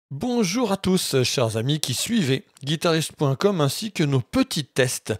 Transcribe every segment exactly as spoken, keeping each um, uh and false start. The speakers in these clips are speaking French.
Bonjour à tous, chers amis qui suivez guitariste point com ainsi que nos petits tests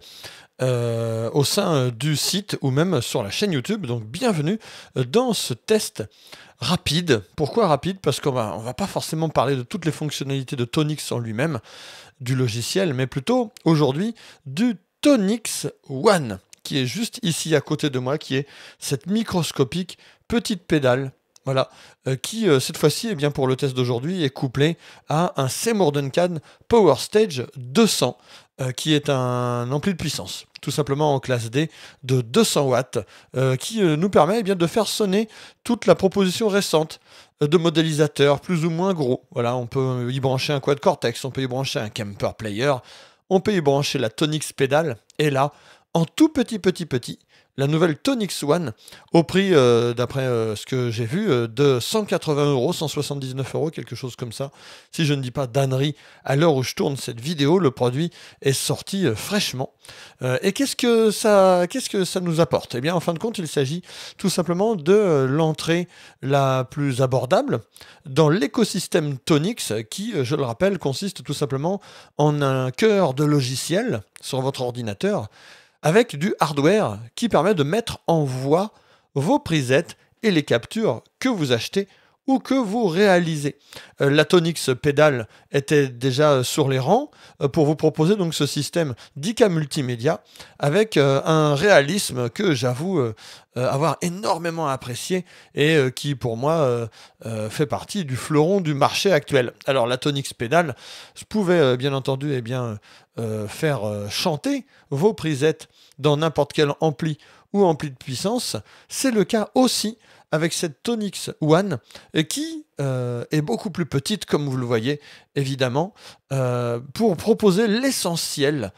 euh, au sein du site ou même sur la chaîne YouTube. Donc bienvenue dans ce test rapide. Pourquoi rapide? Parce qu'on va, on va pas forcément parler de toutes les fonctionnalités de Tonix en lui-même, du logiciel, mais plutôt aujourd'hui du Tonix One, qui est juste ici à côté de moi, qui est cette microscopique petite pédale. Voilà, euh, qui euh, cette fois-ci, eh bien pour le test d'aujourd'hui, est couplé à un Seymour Duncan Power Stage deux cents, euh, qui est un ampli de puissance, tout simplement en classe D de deux cents watts, euh, qui euh, nous permet eh bien de faire sonner toute la proposition récente euh, de modélisateurs plus ou moins gros. Voilà, on peut y brancher un quad Cortex, on peut y brancher un Kemper Player, on peut y brancher la Tonix pédale, et là, en tout petit petit petit, la nouvelle Tonix One, au prix, euh, d'après euh, ce que j'ai vu, euh, de cent quatre-vingts euros, cent soixante-dix-neuf euros, quelque chose comme ça. Si je ne dis pas d'ânerie, à l'heure où je tourne cette vidéo, le produit est sorti euh, fraîchement. Euh, et qu'est-ce que ça, qu'est-ce que ça nous apporte? Eh bien, en fin de compte, il s'agit tout simplement de euh, l'entrée la plus abordable dans l'écosystème Tonix, qui, je le rappelle, consiste tout simplement en un cœur de logiciel sur votre ordinateur, avec du hardware qui permet de mettre en voix vos presets et les captures que vous achetez ou que vous réalisez. Euh, la Tonix pédale était déjà sur les rangs euh, pour vous proposer donc ce système d'I K multimédia avec euh, un réalisme que j'avoue euh, euh, avoir énormément apprécié et euh, qui pour moi euh, euh, fait partie du fleuron du marché actuel. Alors la Tonix pédale pouvait euh, bien entendu eh bien, euh, faire euh, chanter vos presets dans n'importe quel ampli ou ampli de puissance. C'est le cas aussi avec cette Tonix One qui euh, est beaucoup plus petite, comme vous le voyez, évidemment, euh, pour proposer l'essentiel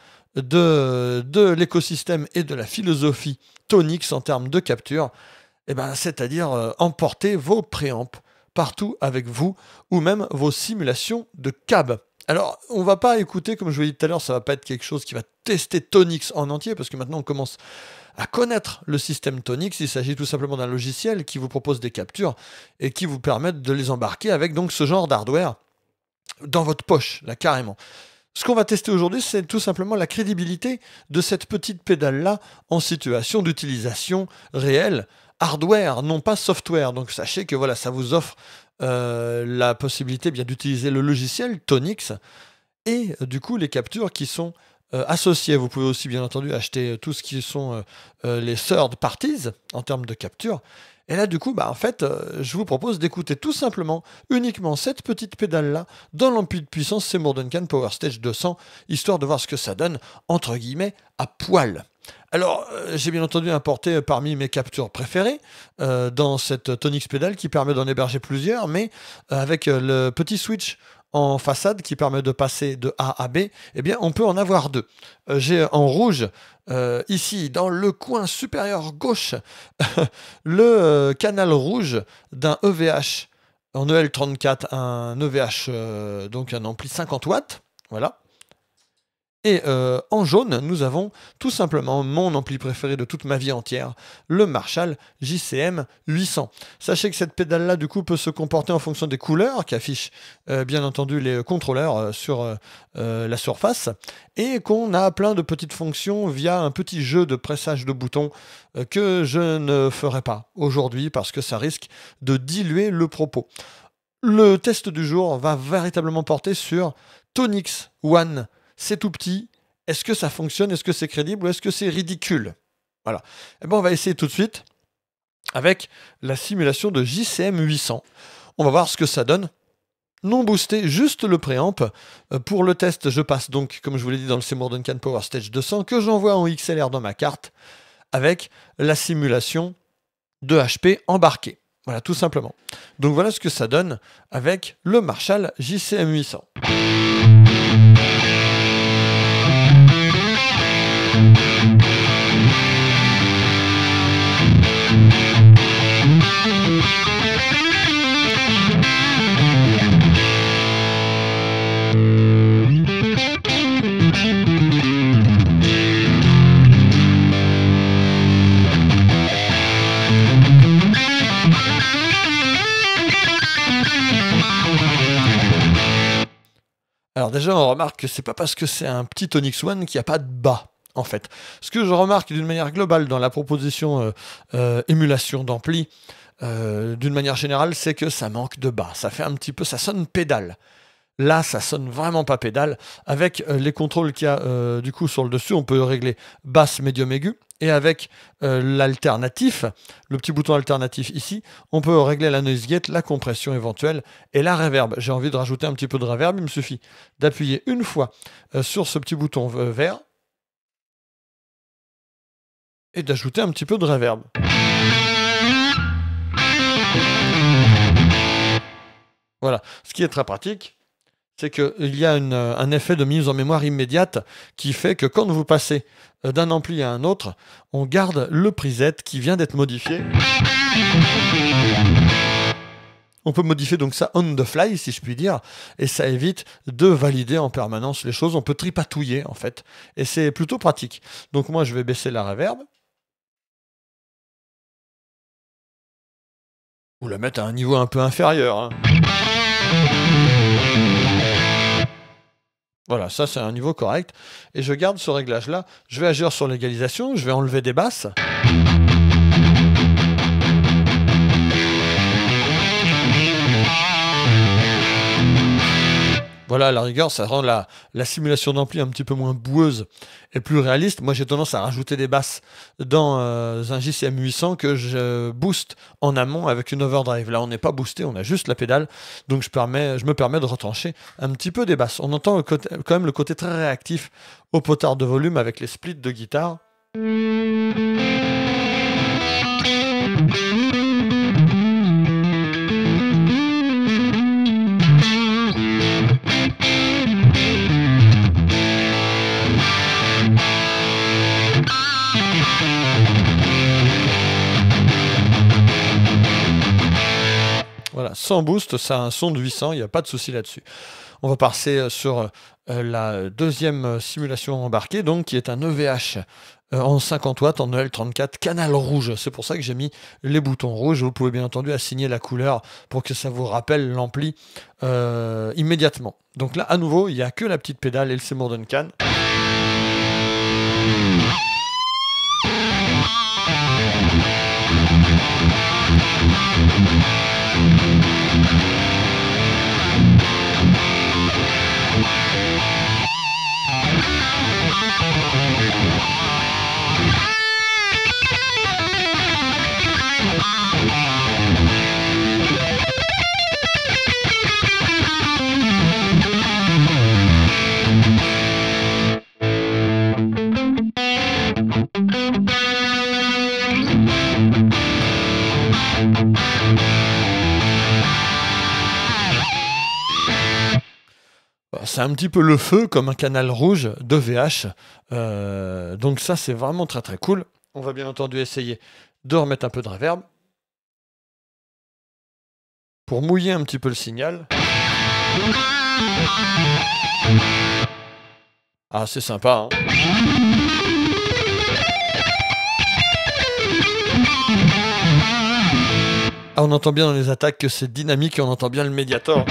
de, de l'écosystème et de la philosophie Tonix en termes de capture, eh ben, c'est-à-dire euh, emporter vos préamps partout avec vous, ou même vos simulations de cab. Alors, on va pas écouter, comme je vous l'ai dit tout à l'heure, ça va pas être quelque chose qui va tester Tonix en entier, parce que maintenant on commence à connaître le système Tonix. Il s'agit tout simplement d'un logiciel qui vous propose des captures et qui vous permettent de les embarquer avec donc ce genre d'hardware dans votre poche, là carrément. Ce qu'on va tester aujourd'hui, c'est tout simplement la crédibilité de cette petite pédale-là en situation d'utilisation réelle, hardware, non pas software. Donc sachez que voilà, ça vous offre euh, la possibilité bien d'utiliser le logiciel Tonix et euh, du coup les captures qui sont euh, associées. Vous pouvez aussi bien entendu acheter euh, tout ce qui sont euh, euh, les third parties en termes de capture. Et là, du coup, bah, en fait, euh, je vous propose d'écouter tout simplement uniquement cette petite pédale-là dans l'ampli de puissance Seymour Duncan Power Stage deux cents, histoire de voir ce que ça donne, entre guillemets, à poil. Alors, euh, j'ai bien entendu importé parmi mes captures préférées euh, dans cette Tonix pédale qui permet d'en héberger plusieurs, mais euh, avec euh, le petit switch en façade qui permet de passer de A à B, eh bien, on peut en avoir deux. Euh, j'ai en rouge, euh, ici, dans le coin supérieur gauche, le euh, canal rouge d'un E V H en E L trente-quatre, un E V H, euh, donc un ampli cinquante watts, voilà. Et euh, en jaune, nous avons tout simplement mon ampli préféré de toute ma vie entière, le Marshall J C M huit cents. Sachez que cette pédale-là, du coup, peut se comporter en fonction des couleurs qu'affichent euh, bien entendu les contrôleurs euh, sur euh, euh, la surface, et qu'on a plein de petites fonctions via un petit jeu de pressage de boutons euh, que je ne ferai pas aujourd'hui parce que ça risque de diluer le propos. Le test du jour va véritablement porter sur Tonix One. C'est tout petit, est-ce que ça fonctionne, est-ce que c'est crédible ou est-ce que c'est ridicule? Voilà. Et ben on va essayer tout de suite avec la simulation de J C M huit cents. On va voir ce que ça donne. Non boosté, juste le préamp. Pour le test, je passe donc, comme je vous l'ai dit, dans le Seymour Duncan Power Stage deux cents, que j'envoie en X L R dans ma carte, avec la simulation de H P embarquée. Voilà, tout simplement. Donc voilà ce que ça donne avec le Marshall J C M huit cents. Alors déjà, on remarque que c'est pas parce que c'est un petit Onyx One qu'il n'y a pas de bas, en fait. Ce que je remarque d'une manière globale dans la proposition euh, euh, émulation d'ampli, euh, d'une manière générale, c'est que ça manque de bas. Ça fait un petit peu, ça sonne pédale. Là, ça sonne vraiment pas pédale. Avec euh, les contrôles qu'il y a euh, du coup sur le dessus, on peut régler basse, médium, aigu. Et avec euh, l'alternatif, le petit bouton alternatif ici, on peut régler la noise gate, la compression éventuelle et la reverb. J'ai envie de rajouter un petit peu de reverb, il me suffit d'appuyer une fois euh, sur ce petit bouton euh, vert et d'ajouter un petit peu de reverb. Voilà, ce qui est très pratique. C'est qu'il y a une, un effet de mise en mémoire immédiate qui fait que quand vous passez d'un ampli à un autre, on garde le preset qui vient d'être modifié. On peut modifier donc ça on the fly, si je puis dire, et ça évite de valider en permanence les choses. On peut tripatouiller, en fait, et c'est plutôt pratique. Donc moi, je vais baisser la reverb. Ou la mettre à un niveau un peu inférieur, hein. Voilà, ça c'est un niveau correct. Et je garde ce réglage-là. Je vais agir sur l'égalisation, je vais enlever des basses. Voilà, à la rigueur, ça rend la, la simulation d'ampli un petit peu moins boueuse et plus réaliste. Moi, j'ai tendance à rajouter des basses dans euh, un J C M huit cents que je booste en amont avec une overdrive. Là, on n'est pas boosté, on a juste la pédale. Donc, je, permets, je me permets de retrancher un petit peu des basses. On entend le côté, quand même le côté très réactif au potard de volume avec les splits de guitare. Voilà, sans boost, ça a un son de huit cents, il n'y a pas de souci là-dessus. On va passer sur euh, la deuxième simulation embarquée, donc qui est un E V H euh, en cinquante watts, en E L trente-quatre, canal rouge. C'est pour ça que j'ai mis les boutons rouges. Vous pouvez bien entendu assigner la couleur pour que ça vous rappelle l'ampli euh, immédiatement. Donc là, à nouveau, il n'y a que la petite pédale et le Seymour Duncan. C'est un petit peu le feu comme un canal rouge de V H. Euh, donc ça, c'est vraiment très très cool. On va bien entendu essayer de remettre un peu de reverb pour mouiller un petit peu le signal. Ah, c'est sympa, hein. Ah, on entend bien dans les attaques que c'est dynamique et on entend bien le médiator.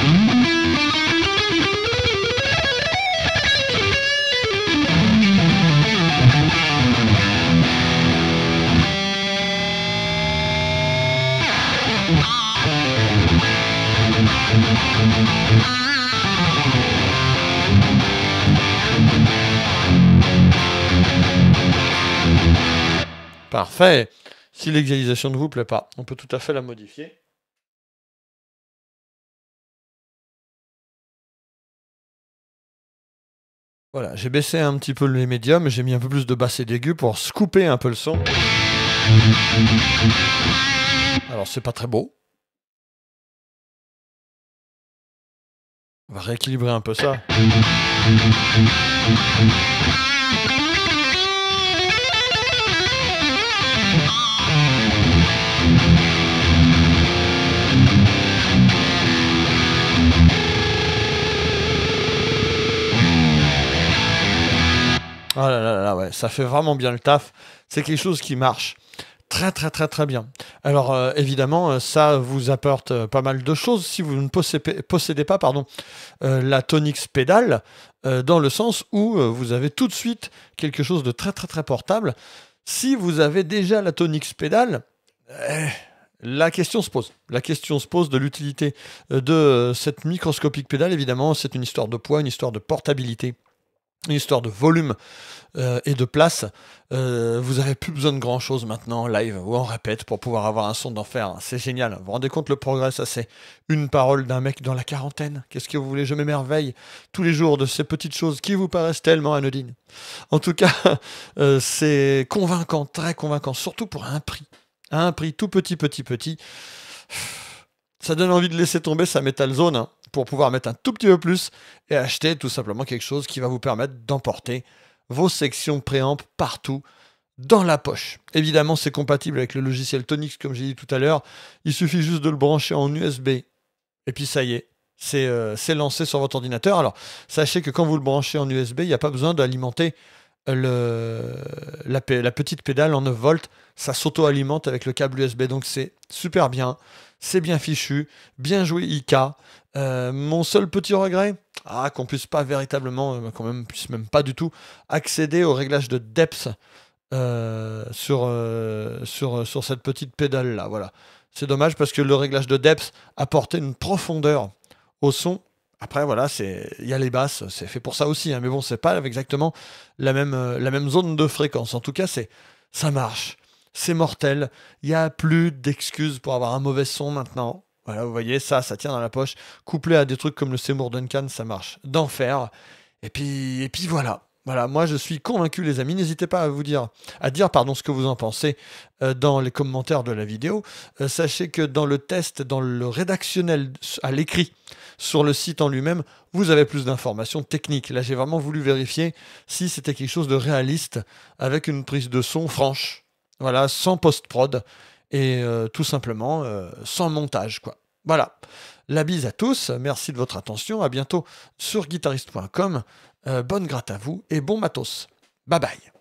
Parfait. Si l'égalisation ne vous plaît pas, on peut tout à fait la modifier. Voilà, j'ai baissé un petit peu les médiums, j'ai mis un peu plus de basse et d'aigu pour scooper un peu le son. Alors c'est pas très beau. On va rééquilibrer un peu ça. Oh là là là, ouais, ça fait vraiment bien le taf. C'est quelque chose qui marche Très très très très bien. Alors euh, évidemment, euh, ça vous apporte euh, pas mal de choses si vous ne possédez, possédez pas pardon, euh, la Tonix pédale, euh, dans le sens où euh, vous avez tout de suite quelque chose de très très très portable. Si vous avez déjà la Tonix pédale, eh, la question se pose. La question se pose de l'utilité euh, de euh, cette microscopique pédale. Évidemment, c'est une histoire de poids, une histoire de portabilité, une histoire de volume euh, et de place. Euh, vous avez plus besoin de grand chose maintenant en live ou en répète pour pouvoir avoir un son d'enfer. C'est génial. Vous vous rendez compte le progrès? Ça, c'est une parole d'un mec dans la quarantaine. Qu'est-ce que vous voulez? Je m'émerveille tous les jours de ces petites choses qui vous paraissent tellement anodines. En tout cas, euh, c'est convaincant, très convaincant, surtout pour un prix. À un prix tout petit, petit, petit. Ça donne envie de laisser tomber sa Metal Zone hein, pour pouvoir mettre un tout petit peu plus et acheter tout simplement quelque chose qui va vous permettre d'emporter vos sections préamp partout dans la poche. Évidemment, c'est compatible avec le logiciel Tonix, comme j'ai dit tout à l'heure. Il suffit juste de le brancher en U S B et puis ça y est, c'est euh, c'est lancé sur votre ordinateur. Alors, sachez que quand vous le branchez en U S B, il n'y a pas besoin d'alimenter le, la, la petite pédale en neuf volts. Ça s'auto-alimente avec le câble U S B, donc c'est super bien. C'est bien fichu, bien joué I K. Euh, mon seul petit regret, ah, qu'on puisse pas véritablement, euh, qu'on même puisse même pas du tout accéder au réglage de depth euh, sur, euh, sur, sur cette petite pédale là. Voilà. C'est dommage parce que le réglage de depth apportait une profondeur au son. Après voilà, c'est il y a les basses, c'est fait pour ça aussi, hein, mais bon, c'est pas exactement la même, euh, la même zone de fréquence. En tout cas, c'est ça marche. C'est mortel. Il n'y a plus d'excuses pour avoir un mauvais son maintenant. Voilà, vous voyez, ça, ça tient dans la poche. Couplé à des trucs comme le Seymour Duncan, ça marche d'enfer. Et puis, et puis voilà. Voilà, moi je suis convaincu, les amis. N'hésitez pas à vous dire, à dire pardon, ce que vous en pensez euh, dans les commentaires de la vidéo. Euh, sachez que dans le test, dans le rédactionnel à l'écrit sur le site en lui-même, vous avez plus d'informations techniques. Là, j'ai vraiment voulu vérifier si c'était quelque chose de réaliste avec une prise de son franche. Voilà, sans post-prod et euh, tout simplement euh, sans montage, quoi. Voilà. La bise à tous, merci de votre attention, à bientôt sur guitariste point com. Euh, bonne gratte à vous et bon matos. Bye bye.